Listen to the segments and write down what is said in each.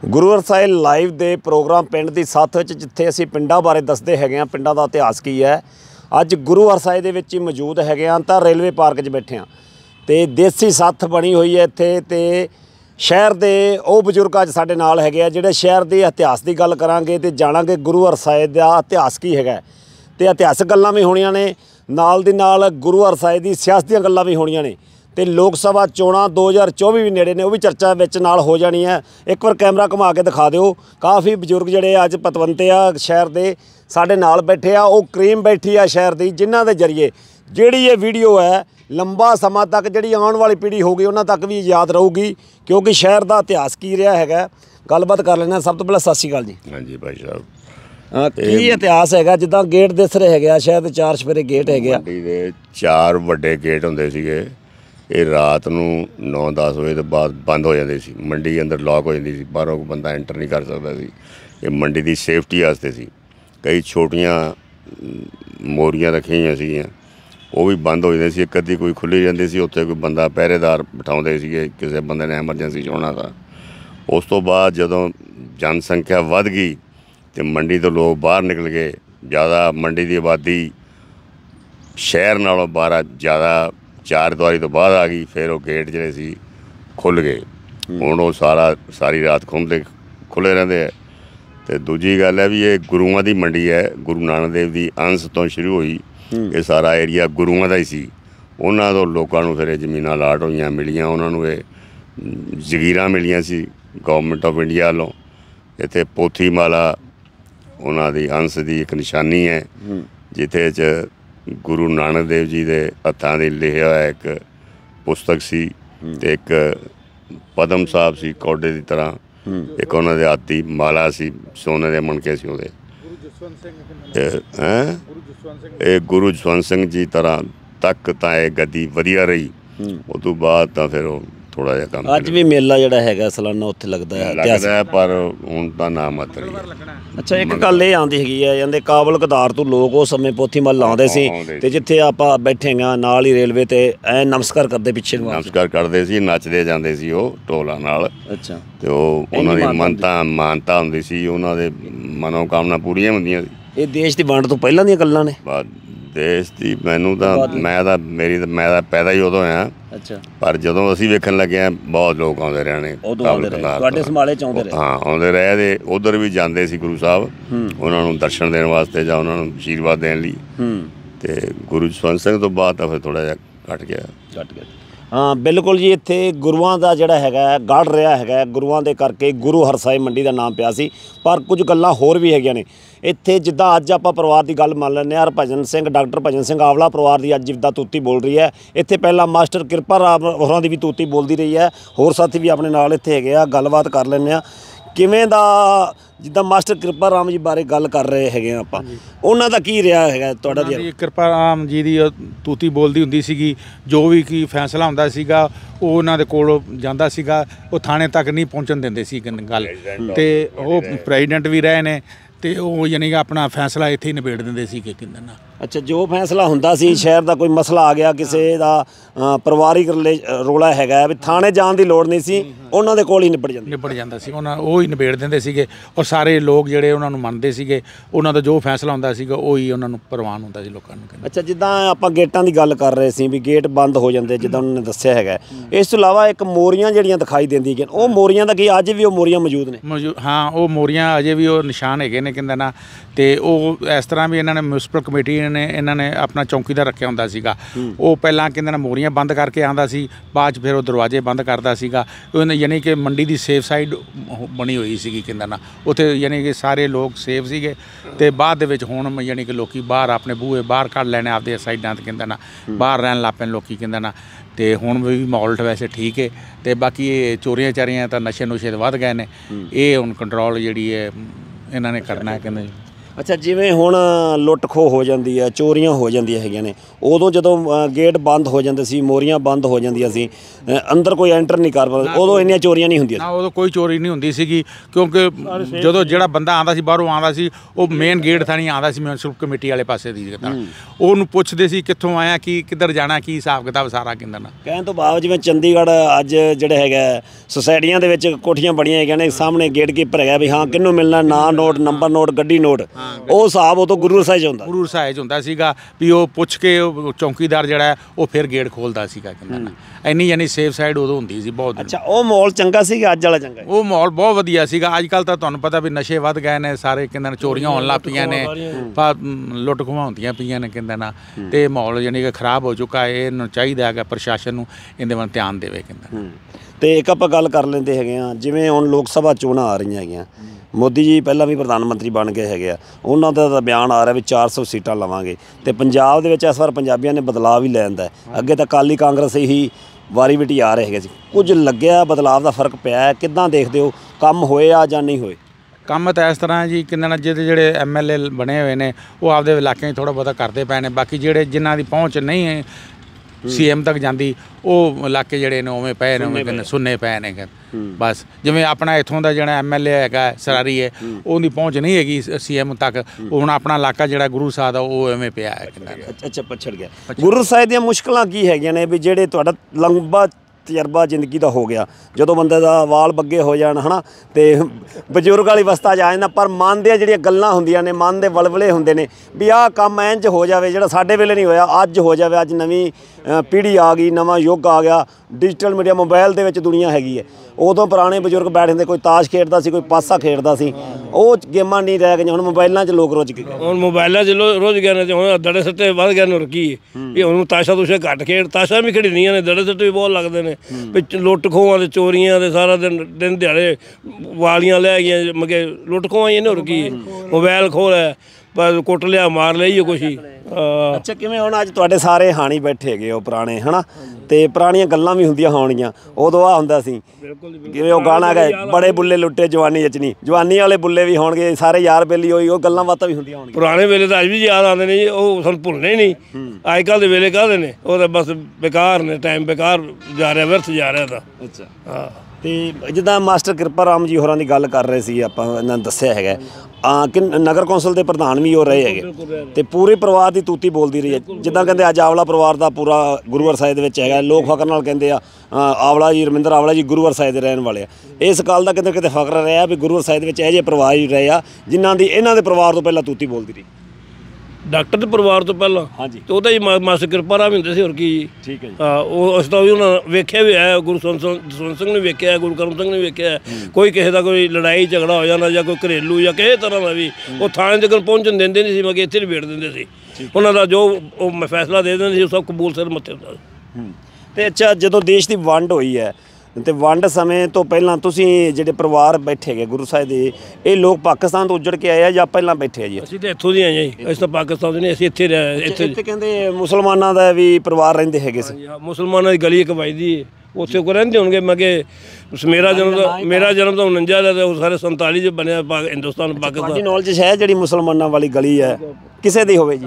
ਗੁਰੂ Harsahai live ਦੇ programme ਪਿੰਡ ਦੀ ਸੱਥ ਵਿੱਚ ਜਿੱਥੇ ਅਸੀਂ ਪਿੰਡਾਂ ਬਾਰੇ ਦੱਸਦੇ ਹੈਗੇ ਆ, ਪਿੰਡਾਂ ਦਾ ਇਤਿਹਾਸ ਕੀ ਹੈ। ਅੱਜ ਗੁਰੂ ਹਰਸਾਏ ਦੇ ਵਿੱਚ ਹੀ ਮੌਜੂਦ ਹੈਗੇ ਆ ਤਾਂ ਰੇਲਵੇ ਪਾਰਕ 'ਚ ਬੈਠੇ ਆ ਤੇ ਦੇਸੀ ਸੱਥ ਬਣੀ ਹੋਈ ਹੈ ਇੱਥੇ ਤੇ ਸ਼ਹਿਰ ਦੇ ਉਹ ਬਜ਼ੁਰਗ ਅੱਜ ਸਾਡੇ ਨਾਲ ਹੈਗੇ ਆ ਜਿਹੜੇ ਸ਼ਹਿਰ ਦੇ ਇਤਿਹਾਸ ਦੀ ਗੱਲ ਕਰਾਂਗੇ ਤੇ ਜਾਣਾਂਗੇ ਗੁਰੂ ਹਰਸਾਏ ਦਾ ਇਤਿਹਾਸ ਕੀ ਹੈਗਾ ਤੇ ਇਤਿਹਾਸਕ ਗੱਲਾਂ ਵੀ ਹੋਣੀਆਂ ਨੇ, ਨਾਲ ਦੀ ਨਾਲ ਗੁਰੂ ਹਰਸਾਏ ਦੀ ਸਿਆਸਤ ਦੀਆਂ ਗੱਲਾਂ ਵੀ ਹੋਣੀਆਂ ਨੇ ਤੇ ਲੋਕ ਸਭਾ ਚੋਣਾਂ 2024 ਵੀ ਨੇੜੇ ਨੇ, ਉਹ ਵੀ ਚਰਚਾ ਵਿੱਚ ਨਾਲ ਹੋ ਜਾਣੀ ਹੈ। ਇੱਕ ਵਾਰ ਕੈਮਰਾ ਘੁਮਾ ਕੇ ਦਿਖਾ ਦਿਓ। ਕਾਫੀ ਬਜ਼ੁਰਗ ਜਿਹੜੇ ਅੱਜ ਪਤਵੰਤੇ ਆ ਸ਼ਹਿਰ ਦੇ ਸਾਡੇ ਨਾਲ ਬੈਠੇ ਆ, ਉਹ ਕਰੀਮ ਬੈਠੀ ਆ ਸ਼ਹਿਰ ਦੀ, ਜਿਨ੍ਹਾਂ ਦੇ ਜ਼ਰੀਏ ਜਿਹੜੀ ਇਹ ਵੀਡੀਓ ਹੈ ਲੰਬਾ ਸਮਾਂ ਤੱਕ ਜਿਹੜੀ ਆਉਣ ਵਾਲੀ ਪੀੜ੍ਹੀ ਹੋਊਗੀ ਉਹਨਾਂ ਤੱਕ ਵੀ ਯਾਦ ਰਹੂਗੀ, ਕਿਉਂਕਿ ਸ਼ਹਿਰ ਦਾ ਇਤਿਹਾਸ ਕੀ ਰਿਹਾ ਹੈਗਾ। ਗੱਲਬਾਤ ਕਰ ਲੈਣਾ। ਸਭ ਤੋਂ ਪਹਿਲਾਂ ਸਤਿ ਸ਼੍ਰੀ ਅਕਾਲ ਜੀ। ਹਾਂਜੀ ਭਾਈ ਸਾਹਿਬ, ਕੀ ਇਤਿਹਾਸ ਹੈਗਾ? ਜਿੱਦਾਂ ਗੇਟ ਦਿਸ ਰਹੇ ਹੈਗੇ ਆ ਸ਼ਹਿਰ ਦੇ 4 ਚੁਫੇਰੇ ਗੇਟ ਹੈਗੇ ਆ। ਮੰਡੀ ਦੇ 4 ਵੱਡੇ ਗੇਟ ਹੁੰਦੇ ਸੀਗੇ। ਇਹ ਰਾਤ ਨੂੰ 9-10 ਵਜੇ ਤੋਂ ਬਾਅਦ ਬੰਦ ਹੋ ਜਾਂਦੇ ਸੀ। ਮੰਡੀ ਅੰਦਰ ਲੌਕ ਹੋ ਜਾਂਦੀ ਸੀ, ਬਾਹਰੋਂ ਬੰਦਾ ਐਂਟਰ ਨਹੀਂ ਕਰ ਸਕਦਾ ਸੀ। ਇਹ ਮੰਡੀ ਦੀ ਸੇਫਟੀ ਵਾਸਤੇ ਸੀ। ਕਈ ਛੋਟੀਆਂ ਮੋਰੀਆਂ ਰੱਖੀਆਂ ਹੋਈਆਂ ਸੀਗੀਆਂ, ਉਹ ਵੀ ਬੰਦ ਹੋ ਜਾਂਦੇ ਸੀ। ਇੱਕ ਅੱਧੀ ਕੋਈ ਖੁੱਲ੍ਹੀ ਜਾਂਦੀ ਸੀ, ਉੱਥੇ ਕੋਈ ਬੰਦਾ ਪਹਿਰੇਦਾਰ ਬਿਠਾਉਂਦੇ ਸੀਗੇ ਕਿਸੇ ਬੰਦੇ ਨੇ ਐਮਰਜੈਂਸੀ 'ਚ ਆਉਣਾ ਤਾਂ। ਉਸ ਤੋਂ ਬਾਅਦ ਜਦੋਂ ਜਨਸੰਖਿਆ ਵੱਧ ਗਈ ਅਤੇ ਮੰਡੀ ਤੋਂ ਲੋਕ ਬਾਹਰ ਨਿਕਲ ਗਏ, ਜ਼ਿਆਦਾ ਮੰਡੀ ਦੀ ਆਬਾਦੀ ਸ਼ਹਿਰ ਨਾਲੋਂ ਬਾਹਰ ਜ਼ਿਆਦਾ ਚਾਰ ਦੀਵਾਰੀ ਤੋਂ ਬਾਅਦ ਆ ਗਈ। ਫਿਰ ਉਹ ਗੇਟ ਜਿਹੜੇ ਸੀ ਖੁੱਲ੍ਹ ਗਏ। ਹੁਣ ਉਹ ਸਾਰੀ ਰਾਤ ਖੁੱਲ੍ਹੇ ਰਹਿੰਦੇ ਹੈ। ਅਤੇ ਦੂਜੀ ਗੱਲ ਹੈ ਵੀ ਇਹ ਗੁਰੂਆਂ ਦੀ ਮੰਡੀ ਹੈ। ਗੁਰੂ ਨਾਨਕ ਦੇਵ ਦੀ ਅੰਸ਼ ਤੋਂ ਸ਼ੁਰੂ ਹੋਈ। ਇਹ ਸਾਰਾ ਏਰੀਆ ਗੁਰੂਆਂ ਦਾ ਹੀ ਸੀ। ਉਹਨਾਂ ਤੋਂ ਲੋਕਾਂ ਨੂੰ ਫਿਰ ਇਹ ਜ਼ਮੀਨਾਂ ਅਲਾਟ ਹੋਈਆਂ, ਮਿਲੀਆਂ ਉਹਨਾਂ ਨੂੰ, ਇਹ ਜ਼ਗੀਰਾਂ ਮਿਲੀਆਂ ਸੀ ਗੌਰਮੈਂਟ ਆਫ ਇੰਡੀਆ ਵੱਲੋਂ। ਇੱਥੇ ਪੋਥੀ ਮਾਲਾ ਉਹਨਾਂ ਦੀ ਅੰਸ਼ ਦੀ ਇੱਕ ਨਿਸ਼ਾਨੀ ਹੈ, ਜਿੱਥੇ 'ਚ ਗੁਰੂ ਨਾਨਕ ਦੇਵ ਜੀ ਦੇ ਹੱਥਾਂ ਦੀ ਲਿਖਿਆ ਹੋਇਆ ਇੱਕ ਪੁਸਤਕ ਸੀ ਅਤੇ ਇੱਕ ਪਦਮ ਸਾਹਿਬ ਸੀ ਕੌਡੇ ਦੀ ਤਰ੍ਹਾਂ, ਇੱਕ ਉਹਨਾਂ ਦੇ ਹੱਥ ਦੀ ਮਾਲਾ ਸੀ, ਸੋਨੇ ਦੇ ਮਣਕੇ ਸੀ ਉਹਦੇ। ਇਹ ਗੁਰੂ ਜਸਵੰਤ ਸਿੰਘ ਜੀ ਤਰ੍ਹਾਂ ਤੱਕ ਤਾਂ ਇਹ ਗੱਦੀ ਵਧੀਆ ਰਹੀ। ਉਹ ਤੋਂ ਬਾਅਦ ਤਾਂ ਫਿਰ ਉਹ ਥੋੜ੍ਹਾ ਜਿਹਾ ਕੰਮ ਅੱਜ ਵੀ ਮੇਲਾ ਜਿਹੜਾ ਹੈਗਾ ਸਾਲਾਨਾ ਉੱਥੇ ਲੱਗਦਾ ਹੈ, ਪਰ ਹੁਣ ਤਾਂ ਨਾ ਮਾਤਰ ਹੀ। ਅੱਛਾ, ਇੱਕ ਗੱਲ ਇਹ ਆਉਂਦੀ ਹੈਗੀ ਹੈ, ਜਾਂਦੇ ਕਾਬਲ ਕਦਾਰ ਤੋਂ ਲੋਕ ਉਸ ਸਮੇਂ ਪੋਥੀ ਮੱਲ ਲਾਉਂਦੇ ਸੀ ਤੇ ਜਿੱਥੇ ਆਪਾਂ ਬੈਠੇ ਹਾਂ ਨਾਲ ਹੀ ਰੇਲਵੇ ਤੇ ਐ ਨਮਸਕਾਰ ਕਰਦੇ, ਪਿੱਛੇ ਨੂੰ ਨਮਸਕਾਰ ਕਰਦੇ ਸੀ, ਨੱਚਦੇ ਜਾਂਦੇ ਸੀ ਉਹ ਢੋਲਾਂ ਨਾਲ। ਅੱਛਾ, ਤੇ ਉਹ ਉਹਨਾਂ ਦੀ ਮਾਨਤਾ ਹੁੰਦੀ ਸੀ, ਉਹਨਾਂ ਦੇ ਮਨੋਕਾਮਨਾ ਪੂਰੀਆਂ ਹੁੰਦੀਆਂ ਸੀ। ਇਹ ਦੇਸ਼ ਦੀ ਵੰਡ ਤੋਂ ਪਹਿਲਾਂ ਦੀਆਂ ਗੱਲਾਂ ਨੇ। ਦੇਸ਼ ਦੀ ਮੈਂ ਤਾਂ ਪੈਦਾ ਹੀ ਉਦੋਂ ਹੋਇਆ। ਅੱਛਾ, ਪਰ ਜਦੋਂ ਅਸੀਂ ਵੇਖਣ ਲੱਗੇ ਹਾਂ ਬਹੁਤ ਲੋਕ ਆਉਂਦੇ ਰਹੇ ਨੇ ਤੁਹਾਡੇ ਸੰਭਾਲੇ 'ਚ ਆਉਂਦੇ ਰਹੇ। ਹਾਂ, ਆਉਂਦੇ ਰਹੇ ਤੇ ਉੱਧਰ ਵੀ ਜਾਂਦੇ ਸੀ ਗੁਰੂ ਸਾਹਿਬ ਉਹਨਾਂ ਨੂੰ ਦਰਸ਼ਨ ਦੇਣ ਵਾਸਤੇ ਜਾਂ ਉਹਨਾਂ ਨੂੰ ਆਸ਼ੀਰਵਾਦ ਦੇਣ ਲਈ। ਤੇ ਗੁਰੂ ਜਸਵੰਤ ਸਿੰਘ ਤੋਂ ਬਾਅਦ ਤਾਂ ਫਿਰ ਥੋੜ੍ਹਾ ਜਿਹਾ ਘੱਟ ਗਿਆ। ਹਾਂ ਬਿਲਕੁਲ ਜੀ, ਇੱਥੇ ਗੁਰੂਆਂ ਦਾ ਜਿਹੜਾ ਹੈਗਾ ਗੜ ਰਿਹਾ ਹੈਗਾ, ਗੁਰੂਆਂ ਦੇ ਕਰਕੇ ਗੁਰੂ ਹਰਸਾਏ ਮੰਡੀ ਦਾ ਨਾਮ ਪਿਆ ਸੀ। ਪਰ ਕੁਝ ਗੱਲਾਂ ਹੋਰ ਵੀ ਹੈਗੀਆਂ ਨੇ ਇੱਥੇ, ਜਿੱਦਾਂ ਅੱਜ ਆਪਾਂ ਪਰਿਵਾਰ ਦੀ ਗੱਲ ਮੰਨ ਲੈਂਦੇ ਹਾਂ। ਹਰਭਜਨ ਸਿੰਘ, ਡਾਕਟਰ ਭਜਨ ਸਿੰਘ ਆਵਲਾ ਪਰਿਵਾਰ ਦੀ ਅੱਜ ਜਿੱਦਾਂ ਤੂਤੀ ਬੋਲ ਰਹੀ ਹੈ। ਇੱਥੇ ਪਹਿਲਾਂ ਮਾਸਟਰ ਕਿਰਪਾ ਰਾਮ ਹੋਰਾਂ ਦੀ ਵੀ ਤੂਤੀ ਬੋਲਦੀ ਰਹੀ ਹੈ। ਹੋਰ ਸਾਥੀ ਵੀ ਆਪਣੇ ਨਾਲ ਇੱਥੇ ਹੈਗੇ ਆ, ਗੱਲਬਾਤ ਕਰ ਲੈਂਦੇ ਹਾਂ। ਕਿਵੇਂ ਦਾ, ਜਿੱਦਾਂ ਮਾਸਟਰ ਕਿਰਪਾ ਰਾਮ ਜੀ ਬਾਰੇ ਗੱਲ ਕਰ ਰਹੇ ਹੈਗੇ ਆ ਆਪਾਂ, ਉਹਨਾਂ ਦਾ ਕੀ ਰਿਹਾ ਹੈਗਾ ਤੁਹਾਡਾ? ਕਿਰਪਾ ਰਾਮ ਜੀ ਦੀ ਤੂਤੀ ਬੋਲਦੀ ਹੁੰਦੀ ਸੀਗੀ। ਜੋ ਵੀ ਕੀ ਫੈਸਲਾ ਹੁੰਦਾ ਸੀਗਾ ਉਹ ਉਹਨਾਂ ਦੇ ਕੋਲ ਜਾਂਦਾ ਸੀਗਾ, ਉਹ ਥਾਣੇ ਤੱਕ ਨਹੀਂ ਪਹੁੰਚਣ ਦਿੰਦੇ ਸੀ ਗੱਲ। ਅਤੇ ਉਹ ਪ੍ਰੈਜ਼ੀਡੈਂਟ ਵੀ ਰਹੇ ਨੇ ਅਤੇ ਉਹ ਯਾਨੀ ਕਿ ਆਪਣਾ ਫੈਸਲਾ ਇੱਥੇ ਹੀ ਨਿਬੇੜ ਦਿੰਦੇ ਸੀ ਕਿ ਕਿੰਨਾ ਨਾ। ਅੱਛਾ, ਜੋ ਫੈਸਲਾ ਹੁੰਦਾ ਸੀ, ਸ਼ਹਿਰ ਦਾ ਕੋਈ ਮਸਲਾ ਆ ਗਿਆ, ਕਿਸੇ ਦਾ ਪਰਿਵਾਰਿਕ ਰੌਲਾ ਹੈਗਾ ਵੀ ਥਾਣੇ ਜਾਣ ਦੀ ਲੋੜ ਨਹੀਂ ਸੀ, ਉਹਨਾਂ ਦੇ ਕੋਲ ਹੀ ਨਿਬੜ ਜਾਂਦਾ ਸੀ। ਉਹ ਹੀ ਨਿਬੇੜ ਦਿੰਦੇ ਸੀਗੇ ਔਰ ਸਾਰੇ ਲੋਕ ਜਿਹੜੇ ਉਹਨਾਂ ਨੂੰ ਮੰਨਦੇ ਸੀਗੇ, ਉਹਨਾਂ ਦਾ ਜੋ ਫੈਸਲਾ ਹੁੰਦਾ ਸੀਗਾ ਉਹ ਹੀ ਉਹਨਾਂ ਨੂੰ ਪ੍ਰਵਾਨ ਹੁੰਦਾ ਸੀ ਲੋਕਾਂ ਨੂੰ। ਅੱਛਾ, ਜਿੱਦਾਂ ਆਪਾਂ ਗੇਟਾਂ ਦੀ ਗੱਲ ਕਰ ਰਹੇ ਸੀ ਵੀ ਗੇਟ ਬੰਦ ਹੋ ਜਾਂਦੇ ਜਿੱਦਾਂ ਉਹਨਾਂ ਨੇ ਦੱਸਿਆ ਹੈਗਾ। ਇਸ ਤੋਂ ਇਲਾਵਾ ਇੱਕ ਮੋਰੀਆਂ ਜਿਹੜੀਆਂ ਦਿਖਾਈ ਦਿੰਦੀਆਂ, ਉਹ ਮੋਰੀਆਂ ਦਾ ਕੀ ਅੱਜ ਵੀ ਉਹ ਮੋਰੀਆਂ ਮੌਜੂਦ ਨੇ? ਹਾਂ, ਉਹ ਮੋਰੀਆਂ ਅਜੇ ਵੀ ਉਹ ਨਿਸ਼ਾਨ ਹੈਗੇ ਨੇ ਕਹਿੰਦਾ ਨਾ। ਅਤੇ ਉਹ ਇਸ ਤਰ੍ਹਾਂ ਵੀ ਇਹਨਾਂ ਨੇ ਮਿਊਨਿਸਪਲ ਕਮੇਟੀ ਇਹਨਾਂ ਨੇ ਆਪਣਾ ਚੌਂਕੀਦਾਰ ਰੱਖਿਆ ਹੁੰਦਾ ਸੀਗਾ। ਉਹ ਪਹਿਲਾਂ ਕਹਿੰਦੇ ਨਾ ਮੋਰੀਆਂ ਬੰਦ ਕਰਕੇ ਆਉਂਦਾ ਸੀ, ਬਾਅਦ 'ਚ ਫਿਰ ਉਹ ਦਰਵਾਜ਼ੇ ਬੰਦ ਕਰਦਾ ਸੀਗਾ। ਯਾਨੀ ਕਿ ਮੰਡੀ ਦੀ ਸੇਫ ਸਾਈਡ ਬਣੀ ਹੋਈ ਸੀਗੀ ਕਹਿੰਦਾ ਨਾ, ਉੱਥੇ ਯਾਨੀ ਕਿ ਸਾਰੇ ਲੋਕ ਸੇਫ ਸੀਗੇ। ਅਤੇ ਬਾਅਦ ਦੇ ਵਿੱਚ ਹੁਣ ਯਾਨੀ ਕਿ ਲੋਕ ਬਾਹਰ ਆਪਣੇ ਬੂਹੇ ਬਾਹਰ ਕੱਢ ਲੈਣੇ ਆਪਦੇ ਸਾਈਡਾਂ 'ਤੇ ਕਹਿੰਦਾ ਨਾ, ਬਾਹਰ ਰਹਿਣ ਲੱਗ ਪਏ ਲੋਕ ਕਹਿੰਦਾ ਨਾ। ਅਤੇ ਹੁਣ ਵੀ ਮਾਹੌਲ ਵੈਸੇ ਠੀਕ ਹੈ। ਅਤੇ ਬਾਕੀ ਇਹ ਚੋਰੀਆਂ ਚਾਰੀਆਂ ਤਾਂ ਨਸ਼ੇ ਨੁਸ਼ੇ ਵਧ ਗਏ ਨੇ, ਇਹ ਹੁਣ ਕੰਟਰੋਲ ਜਿਹੜੀ ਹੈ ਇਹਨਾਂ ਨੇ ਕਰਨਾ ਹੈ ਕਹਿੰਦੇ। ਅੱਛਾ, ਜਿਵੇਂ ਹੁਣ ਲੁੱਟ ਖੋਹ ਹੋ ਜਾਂਦੀ ਹੈ, ਚੋਰੀਆਂ ਹੋ ਜਾਂਦੀਆਂ ਹੈਗੀਆਂ ਨੇ, ਉਦੋਂ ਜਦੋਂ ਗੇਟ ਬੰਦ ਹੋ ਜਾਂਦੇ ਸੀ, ਮੋਰੀਆਂ ਬੰਦ ਹੋ ਜਾਂਦੀਆਂ ਸੀ, ਅੰਦਰ ਕੋਈ ਐਂਟਰ ਨਹੀਂ ਕਰ ਪਾਉਂਦਾ, ਉਦੋਂ ਇੰਨੀਆਂ ਚੋਰੀਆਂ ਨਹੀਂ ਹੁੰਦੀਆਂ ਨਾ, ਉਦੋਂ ਕੋਈ ਚੋਰੀ ਨਹੀਂ ਹੁੰਦੀ ਸੀਗੀ, ਕਿਉਂਕਿ ਜਦੋਂ ਜਿਹੜਾ ਬੰਦਾ ਆਉਂਦਾ ਸੀ, ਬਾਹਰੋਂ ਆਉਂਦਾ ਸੀ, ਉਹ ਮੇਨ ਗੇਟ ਥਾਣੀ ਆਉਂਦਾ ਸੀ ਮਿਊਨਿਸਪਲ ਕਮੇਟੀ ਵਾਲੇ ਪਾਸੇ ਦੀ ਜਗ੍ਹਾ, ਉਹਨੂੰ ਪੁੱਛਦੇ ਸੀ ਕਿੱਥੋਂ ਆਇਆ, ਕੀ ਕਿੱਧਰ ਜਾਣਾ, ਕੀ ਹਿਸਾਬ ਕਿਤਾਬ ਸਾਰਾ ਕਿੰਨਾ ਨਾ। ਕਹਿਣ ਤੋਂ ਬਾਅਦ ਜਿਵੇਂ ਚੰਡੀਗੜ੍ਹ ਅੱਜ ਜਿਹੜੇ ਹੈਗਾ ਸੁਸਾਇਟੀਆਂ ਦੇ ਵਿੱਚ ਕੋਠੀਆਂ ਬਣੀਆਂ ਹੈਗੀਆਂ ਨੇ, ਸਾਹਮਣੇ ਗੇਟ ਕੀਪਰ ਹੈਗਾ ਵੀ ਹਾਂ ਕਿਹਨੂੰ ਮਿਲਣਾ, ਨਾਂ ਨੋਟ, ਨੰਬਰ ਨੋਟ, ਗੱਡੀ ਨੋਟ, ਉਹ ਹਿਸਾਬ ਉਦੋਂ ਗੁਰੂ ਸਾਹਿਬ ਹੁੰਦਾ, ਗੁਰੂ ਸਾਹਿਬ ਹੁੰਦਾ ਸੀਗਾ ਵੀ ਉਹ ਪੁੱਛ ਕੇ ਉਹ ਚੌਂਕੀਦਾਰ ਜਿਹੜਾ ਹੈ ਉਹ ਫਿਰ ਗੇਟ ਖੋਲਦਾ ਸੀਗਾ ਕਹਿੰਦਾ ਨਾ, ਇੰਨੀ ਯਾਨੀ ਸੇਫ ਸਾਈਡ ਉਦੋਂ ਹੁੰਦੀ ਸੀ ਬਹੁਤ। ਅੱਛਾ, ਉਹ ਮਾਹੌਲ ਚੰਗਾ ਸੀਗਾ, ਅੱਜ ਵਾਲਾ ਚੰਗਾ? ਉਹ ਮਾਹੌਲ ਬਹੁਤ ਵਧੀਆ ਸੀਗਾ। ਅੱਜ ਕੱਲ੍ਹ ਤਾਂ ਤੁਹਾਨੂੰ ਪਤਾ ਵੀ ਨਸ਼ੇ ਵੱਧ ਗਏ ਨੇ ਸਾਰੇ, ਕਹਿੰਦੇ ਨੇ ਚੋਰੀਆਂ ਹੋਣ ਲੱਗ ਪਈਆਂ ਨੇ, ਲੁੱਟ ਖੋਹਾਂ ਹੁੰਦੀਆਂ ਪਈਆਂ ਨੇ ਕਹਿੰਦੇ ਨਾ, ਤੇ ਮਾਹੌਲ ਯਾਨੀ ਕਿ ਖਰਾਬ ਹੋ ਚੁੱਕਾ ਹੈ। ਇਹਨੂੰ ਚਾਹੀਦਾ ਹੈਗਾ ਪ੍ਰਸ਼ਾਸਨ ਨੂੰ ਇਹਦੇ ਵੱਲ ਧਿਆਨ ਦੇਵੇ ਕਹਿੰਦਾ। ਤੇ ਇੱਕ ਆਪਾਂ ਗੱਲ ਕਰ ਲੈਂਦੇ ਹੈਗੇ ਆ, ਜਿਵੇਂ ਹੁਣ ਲੋਕ ਸਭਾ ਚੋਣਾਂ ਆ ਰਹੀਆਂ ਹੈਗੀਆਂ, ਮੋਦੀ ਜੀ ਪਹਿਲਾਂ ਵੀ ਪ੍ਰਧਾਨ ਮੰਤਰੀ ਬਣ ਗਏ ਹੈਗੇ ਆ, ਉਹਨਾਂ ਦਾ ਤਾਂ ਬਿਆਨ ਆ ਰਿਹਾ ਵੀ 400 ਸੀਟਾਂ ਲਵਾਂਗੇ, ਤੇ ਪੰਜਾਬ ਦੇ ਵਿੱਚ ਇਸ ਵਾਰ ਪੰਜਾਬੀਆਂ ਨੇ ਬਦਲਾਅ ਵੀ ਲੈ ਆਂਦਾ। ਅੱਗੇ ਤਾਂ ਅਕਾਲੀ ਕਾਂਗਰਸ ਹੀ ਵਾਰੀ ਵਿਟੀ ਆ ਰਹੇ ਹੈਗੇ ਸੀ, ਕੁਝ ਲੱਗਿਆ ਬਦਲਾਅ ਦਾ ਫਰਕ ਪਿਆ? ਕਿੱਦਾਂ ਦੇਖਦੇ ਹੋ, ਕੰਮ ਹੋਏ ਆ ਜਾਂ ਨਹੀਂ ਹੋਏ? ਕੰਮ ਤਾਂ ਇਸ ਤਰ੍ਹਾਂ ਜੀ, ਕਿੰਨਾ ਜਿਹੜੇ MLA ਬਣੇ ਹੋਏ ਨੇ ਉਹ ਆਪਦੇ ਇਲਾਕਿਆਂ 'ਚ ਥੋੜ੍ਹਾ ਬਹੁਤਾ ਕਰਦੇ ਪਏ ਨੇ, ਬਾਕੀ ਜਿਹੜੇ ਜਿਨ੍ਹਾਂ ਦੀ ਪਹੁੰਚ ਨਹੀਂ ਹੈ CM ਤੱਕ ਜਾਂਦੀ, ਉਹ ਇਲਾਕੇ ਜਿਹੜੇ ਨੇ ਉਵੇਂ ਪਏ ਨੇ, ਉਵੇਂ ਕਹਿੰਦੇ ਸੁੰਨੇ ਪਏ ਨੇ। ਬਸ ਜਿਵੇਂ ਆਪਣਾ ਇੱਥੋਂ ਦਾ ਜਿਹੜਾ MLA ਹੈਗਾ ਸਰਾਰੀ ਹੈ, ਉਹਦੀ ਪਹੁੰਚ ਨਹੀਂ ਹੈਗੀ CM ਤੱਕ, ਉਹ ਹੁਣ ਆਪਣਾ ਇਲਾਕਾ ਜਿਹੜਾ ਗੁਰੂ ਸਾਹਿਬ ਦਾ ਉਹ ਐਵੇਂ ਪਿਆ ਹੈ। ਅੱਛਾ, ਪਛੜ ਗਿਆ। ਗੁਰੂ ਸਾਹਿਬ ਦੀਆਂ ਮੁਸ਼ਕਲਾਂ ਕੀ ਹੈਗੀਆਂ ਨੇ ਵੀ ਜਿਹੜੇ ਤੁਹਾਡਾ ਲੰਬਾ ਤਜਰਬਾ ਜ਼ਿੰਦਗੀ ਦਾ ਹੋ ਗਿਆ, ਜਦੋਂ ਬੰਦੇ ਦਾ ਵਾਲ ਬੱਗੇ ਹੋ ਜਾਣ ਹੈ ਨਾ, ਤੇ ਬਜ਼ੁਰਗ ਵਾਲੀ ਅਵਸਥਾ 'ਚ ਆ ਜਾਂਦਾ, ਪਰ ਮਨ ਦੀਆਂ ਜਿਹੜੀਆਂ ਗੱਲਾਂ ਹੁੰਦੀਆਂ ਨੇ, ਮਨ ਦੇ ਵਲਵਲੇ ਹੁੰਦੇ ਨੇ ਵੀ ਆਹ ਕੰਮ ਇੰਝ ਹੋ ਜਾਵੇ ਜਿਹੜਾ ਸਾਡੇ ਵੇਲੇ ਨਹੀਂ ਹੋਇਆ, ਅੱਜ ਹੋ ਜਾਵੇ। ਅੱਜ ਨਵੀਂ ਪੀੜ੍ਹੀ ਆ ਗਈ, ਨਵਾਂ ਯੁੱਗ ਆ ਗਿਆ, ਡਿਜੀਟਲ ਮੀਡੀਆ, ਮੋਬਾਈਲ ਦੇ ਵਿੱਚ ਦੁਨੀਆ ਹੈਗੀ ਹੈ। ਉਦੋਂ ਪੁਰਾਣੇ ਬਜ਼ੁਰਗ ਬੈਠ ਹੁੰਦੇ, ਕੋਈ ਤਾਸ਼ ਖੇਡਦਾ ਸੀ, ਕੋਈ ਪਾਸਾ ਖੇਡਦਾ ਸੀ, ਉਹ ਗੇਮਾਂ ਨਹੀਂ ਰਹਿ ਗਈਆਂ, ਹੁਣ ਮੋਬਾਈਲਾਂ 'ਚ ਲੋਕ ਰੁੱਝ ਗਏ। ਹੁਣ ਮੋਬਾਈਲਾਂ 'ਚ ਰੁੱਝ ਗਏ ਨੇ, ਤੇ ਹੁਣ ਦੜੇ ਸੱਟੇ ਵੱਧ ਗਏ ਨੇ, ਹੋਰ ਕੀ ਵੀ ਹੁਣ ਤਾਸ਼ਾ ਤੁਸ਼ਾ ਘੱਟ ਖੇਡ, ਤਾਸ਼ਾ ਵੀ ਖੇਡਣੀਆਂ ਨੇ, ਦੜੇ ਸੱਟੇ ਵੀ ਬਹੁਤ ਲੱਗਦੇ ਨੇ, ਵੀ ਲੁੱਟ ਖੋਹਾਂ ਦੇ ਚੋਰੀਆਂ ਦੇ ਸਾਰਾ ਦਿਨ ਦਿਹਾੜੇ ਵਾਲੀਆਂ ਲੈ ਗਈਆਂ, ਮਗੇ ਲੁੱਟ ਖੋਹਾਂ ਹੀ ਨੇ, ਹੋਰ ਕੀ ਮੋਬਾਈਲ ਖੋਹ ਲਿਆ, ਬਸ ਕੁੱਟ ਲਿਆ, ਮਾਰ ਲਈ ਕੁਛ ਹੀ। ਅੱਛਾ, ਕਿਵੇਂ ਹੁਣ ਅੱਜ ਤੁਹਾਡੇ ਸਾਰੇ ਹਾਣੀ ਬੈਠੇ ਹੈਗੇ ਉਹ ਪੁਰਾਣੇ ਹੈ ਨਾ, ਤੇ ਪੁਰਾਣੀਆਂ ਗੱਲਾਂ ਵੀ ਹੁੰਦੀਆਂ ਹੋਣਗੀਆਂ, ਉਦੋਂ ਆ ਹੁੰਦਾ ਸੀ ਕਿਵੇਂ ਉਹ ਗਾਣਾ ਗਏ, ਬੜੇ ਬੁੱਲੇ ਲੁੱਟੇ ਜਵਾਨੀ ਅਚਨੀ, ਜਵਾਨੀ ਵਾਲੇ ਬੁੱਲੇ ਵੀ ਹੋਣਗੇ, ਸਾਰੇ ਯਾਰ ਬੇਲੀ ਹੋਈ, ਉਹ ਗੱਲਾਂ ਬਾਤਾਂ ਵੀ ਹੁੰਦੀਆਂ ਹੋਣਗੀਆਂ। ਪੁਰਾਣੇ ਵੇਲੇ ਤਾਂ ਅੱਜ ਵੀ ਯਾਦ ਆਉਂਦੇ ਨੇ ਜੀ, ਉਹ ਸਾਨੂੰ ਭੁੱਲਣੇ ਨਹੀਂ। ਅੱਜ ਕੱਲ੍ਹ ਦੇ ਵੇਲੇ ਕਾਹਦੇ ਨੇ, ਉਹ ਤਾਂ ਬਸ ਬੇਕਾਰ ਨੇ, ਟਾਈਮ ਬੇਕਾਰ ਜਾ ਰਿਹਾ, ਵਿਅਰਥ ਜਾ ਰਿਹਾ ਤਾਂ। ਅੱਛਾ, ਹਾਂ। ਤੇ ਜਿੱਦਾਂ ਮਾਸਟਰ ਕਿਰਪਾ ਰਾਮ ਜੀ ਹੋਰਾਂ ਦੀ ਗੱਲ ਕਰ ਰਹੇ ਸੀ, ਆਪਾਂ ਇਹਨਾਂ ਨੇ ਦੱਸਿਆ ਹੈਗਾ ਕਿ ਨਗਰ ਕੌਂਸਲ ਦੇ ਪ੍ਰਧਾਨ ਵੀ ਉਹ ਰਹੇ ਹੈਗੇ, ਤੇ ਪੂਰੇ ਪਰਿਵਾਰ ਦੀ ਤੂਤੀ ਬੋਲਦੀ ਰਹੀ ਹੈ। ਜਿੱਦਾਂ ਕਹਿੰਦੇ ਅੱਜ ਆਵਲਾ ਪਰਿਵਾਰ ਦਾ ਪੂਰਾ ਗੁਰੂਵਰ ਸਾਹਿਬ ਦੇ ਵਿੱਚ ਹੈਗਾ, ਲੋਕ ਫਖਰ ਨਾਲ ਕਹਿੰਦੇ ਆ ਆਵਲਾ ਜੀ, ਰਮਿੰਦਰ ਆਵਲਾ ਜੀ ਗੁਰੂਵਰ ਸਾਹਿਬ ਦੇ ਰਹਿਣ ਵਾਲੇ ਆ। ਇਸ ਗੱਲ ਦਾ ਕਿਤੇ ਕਿਤੇ ਫਖਰ ਰਿਹਾ ਵੀ ਗੁਰੂਵਰ ਸਾਹਿਬ ਦੇ ਵਿੱਚ ਇਹੋ ਜਿਹੇ ਪਰਿਵਾਰ ਹੀ ਰਹੇ ਆ ਜਿਨ੍ਹਾਂ ਦੀ ਇਹਨਾਂ ਦੇ ਪਰਿਵਾਰ ਤੋਂ ਪਹਿਲਾਂ ਤੂਤੀ ਬੋਲਦੀ ਰਹੀ। ਡਾਕਟਰ ਦੇ ਪਰਿਵਾਰ ਤੋਂ ਪਹਿਲਾਂ, ਹਾਂਜੀ, ਤੇ ਉਹਦਾ ਹੀ ਮਾਸਟਰ ਕਿਰਪਾ ਰਾਮ ਹੁੰਦੇ ਸੀ, ਹੋਰ ਕੀ ਜੀ। ਠੀਕ ਹੈ ਜੀ। ਉਹ ਉਸ ਦਾ ਵੀ ਉਹਨਾਂ ਵੇਖਿਆ ਵੀ ਹੈ, ਗੁਰੂ ਜਸਵੰਤ ਸਿੰਘ ਨੇ ਵੇਖਿਆ, ਗੁਰੂ ਕਰਮ ਸਿੰਘ ਨੇ ਵੇਖਿਆ, ਕੋਈ ਕਿਸੇ ਦਾ ਕੋਈ ਲੜਾਈ ਝਗੜਾ ਹੋ ਜਾਂਦਾ ਜਾਂ ਕੋਈ ਘਰੇਲੂ ਜਾਂ ਕਿਸੇ ਤਰ੍ਹਾਂ ਦਾ ਵੀ, ਉਹ ਥਾਣੇ ਤੱਕ ਪਹੁੰਚਣ ਦਿੰਦੇ ਨਹੀਂ ਸੀ, ਮਗੇ ਇੱਥੇ ਨਿਬੇੜ ਦਿੰਦੇ ਸੀ। ਉਹਨਾਂ ਦਾ ਜੋ ਉਹ ਫੈਸਲਾ ਦੇ ਦਿੰਦੇ ਸੀ, ਉਹ ਸਭ ਕਬੂਲ ਸਿਰ ਮੱਥੇ ਹੁੰਦਾ ਸੀ। ਤੇ ਅੱਛਾ, ਜਦੋਂ ਦੇਸ਼ ਦੀ ਵੰਡ ਹੋਈ ਹੈ, ਤੇ ਵੰਡ ਸਮੇਂ ਤੋਂ ਪਹਿਲਾਂ ਤੁਸੀਂ ਜਿਹੜੇ ਪਰਿਵਾਰ ਬੈਠੇ ਹੈਗੇ ਗੁਰੂ ਸਾਹਿਬ ਦੇ, ਇਹ ਲੋਕ ਪਾਕਿਸਤਾਨ ਤੋਂ ਉੱਜੜ ਕੇ ਆਏ ਆ ਜਾਂ ਪਹਿਲਾਂ ਬੈਠੇ ਆ ਜੀ? ਅਸੀਂ ਤਾਂ ਇੱਥੋਂ ਦੇ ਆਏ ਜੀ, ਅਸੀਂ ਤਾਂ ਪਾਕਿਸਤਾਨ ਦੇ ਨਹੀਂ, ਅਸੀਂ ਇੱਥੇ ਇੱਥੇ ਕਹਿੰਦੇ ਮੁਸਲਮਾਨਾਂ ਦਾ ਵੀ ਪਰਿਵਾਰ ਰਹਿੰਦੇ ਹੈਗੇ ਸੀ। ਮੁਸਲਮਾਨਾਂ ਦੀ ਗਲੀ ਇੱਕ ਵੱਜਦੀ ਹੈ, ਉੱਥੇ ਕੋ ਰਹਿੰਦੇ ਹੋਣਗੇ। ਮੈਂ ਕਿ ਮੇਰਾ ਜਨਮ ਤਾਂ 49 ਦਾ, ਤੇ ਉਹ ਸਾਰੇ 47 'ਚ ਬਣਿਆ ਹਿੰਦੁਸਤਾਨ ਪਾਕਿਸਤਾਨ। ਤੁਹਾਡੀ ਨੌਲੇਜ ਹੈ ਜਿਹੜੀ ਮੁਸਲਮਾਨਾਂ ਵਾਲੀ ਗਲੀ ਹੈ, ਕਿਸੇ ਦੀ ਹੋਵੇ ਜੀ?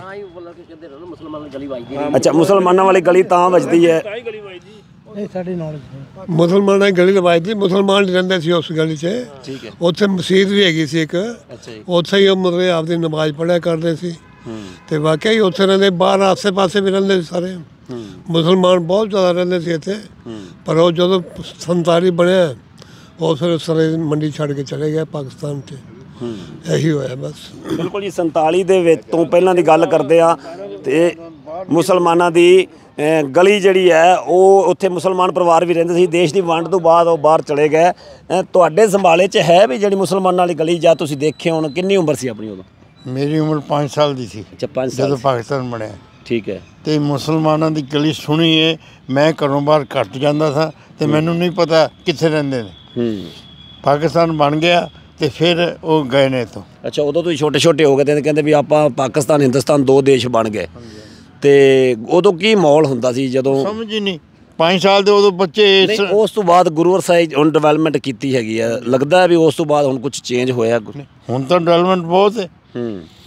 ਅੱਛਾ, ਮੁਸਲਮਾਨਾਂ ਵਾਲੀ ਗਲੀ ਤਾਂ ਵੱਜਦੀ ਹੈ। ਸਾਡੀ ਨੌਲੇਜ ਮੁਸਲਮਾਨਾਂ ਦੀ ਗਲੀ ਲਵਾਈ, ਮੁਸਲਮਾਨ ਰਹਿੰਦੇ ਸੀ ਉਸ ਗਲੀ 'ਚ। ਠੀਕ ਹੈ। ਉੱਥੇ ਮਸਜਿਦ ਵੀ ਹੈਗੀ ਸੀ ਇੱਕ, ਉੱਥੇ ਹੀ ਉਹ ਮਤਲਬ ਆਪਦੀ ਨਮਾਜ਼ ਪੜ੍ਹਿਆ ਕਰਦੇ ਸੀ, ਤੇ ਵਾਕਿਆ ਹੀ ਉੱਥੇ ਰਹਿੰਦੇ। ਬਾਹਰ ਆਸੇ ਪਾਸੇ ਵੀ ਰਹਿੰਦੇ ਸੀ ਸਾਰੇ ਮੁਸਲਮਾਨ, ਬਹੁਤ ਜ਼ਿਆਦਾ ਰਹਿੰਦੇ ਸੀ ਇੱਥੇ। ਪਰ ਉਹ ਜਦੋਂ 47 ਬਣਿਆ, ਉਹ ਫਿਰ ਸਾਰੇ ਮੰਡੀ ਛੱਡ ਕੇ ਚਲੇ ਗਏ ਪਾਕਿਸਤਾਨ 'ਚ। ਇਹੀ ਹੋਇਆ ਬਸ। ਬਿਲਕੁਲ ਜੀ। 47 ਦੇ ਵਿੱਚ ਤੋਂ ਪਹਿਲਾਂ ਦੀ ਗੱਲ ਕਰਦੇ ਆ, ਤੇ ਮੁਸਲਮਾਨਾਂ ਦੀ ਗਲੀ ਜਿਹੜੀ ਹੈ, ਉਹ ਉੱਥੇ ਮੁਸਲਮਾਨ ਪਰਿਵਾਰ ਵੀ ਰਹਿੰਦੇ ਸੀ। ਦੇਸ਼ ਦੀ ਵੰਡ ਤੋਂ ਬਾਅਦ ਉਹ ਬਾਹਰ ਚਲੇ ਗਏ। ਤੁਹਾਡੇ ਸੰਭਾਲੇ 'ਚ ਹੈ ਵੀ ਜਿਹੜੀ ਮੁਸਲਮਾਨਾਂ ਵਾਲੀ ਗਲੀ, ਜਾਂ ਤੁਸੀਂ ਦੇਖੇ ਹੁਣ? ਕਿੰਨੀ ਉਮਰ ਸੀ ਆਪਣੀ ਉਦੋਂ? ਮੇਰੀ ਉਮਰ 5 ਸਾਲ ਦੀ ਸੀ। ਅੱਛਾ, 5 ਸਾਲ ਜਦੋਂ ਪਾਕਿਸਤਾਨ ਬਣਿਆ। ਠੀਕ ਹੈ। ਤੇ ਮੁਸਲਮਾਨਾਂ ਦੀ ਗਲੀ ਸੁਣੀ ਹੈ। ਮੈਂ ਘਰੋਂ ਬਾਹਰ ਘੱਟ ਜਾਂਦਾ ਸਾਂ, ਤੇ ਮੈਨੂੰ ਨਹੀਂ ਪਤਾ ਕਿੱਥੇ ਰਹਿੰਦੇ ਨੇ। ਪਾਕਿਸਤਾਨ ਬਣ ਗਿਆ ਤੇ ਫਿਰ ਉਹ ਗਏ ਨੇ ਇੱਥੋਂ। ਅੱਛਾ, ਉਦੋਂ ਤੁਸੀਂ ਛੋਟੇ ਛੋਟੇ ਹੋ ਗਏ ਤੇ ਕਹਿੰਦੇ ਵੀ ਆਪਾਂ ਪਾਕਿਸਤਾਨ ਹਿੰਦੁਸਤਾਨ 2 ਦੇਸ਼ ਬਣ ਗਏ। ਤੇ ਉਦੋਂ ਕੀ ਮਾਹੌਲ ਹੁੰਦਾ ਸੀ ਜਦੋਂ? ਸਮਝ ਹੀ ਨਹੀਂ। 5 ਸਾਲ ਦੇ ਉਦੋਂ ਬੱਚੇ। ਉਸ ਤੋਂ ਬਾਅਦ ਗੁਰੂਵਰ ਸਾਹਿਬ ਹੁਣ ਡਿਵੈਲਪਮੈਂਟ ਕੀਤੀ ਹੈਗੀ ਹੈ, ਲੱਗਦਾ ਹੈ ਵੀ ਉਸ ਤੋਂ ਬਾਅਦ ਹੁਣ ਕੁਝ ਚੇਂਜ ਹੋਇਆ? ਹੁਣ ਤਾਂ ਡਿਵੈਲਪਮੈਂਟ ਬਹੁਤ ਹੈ।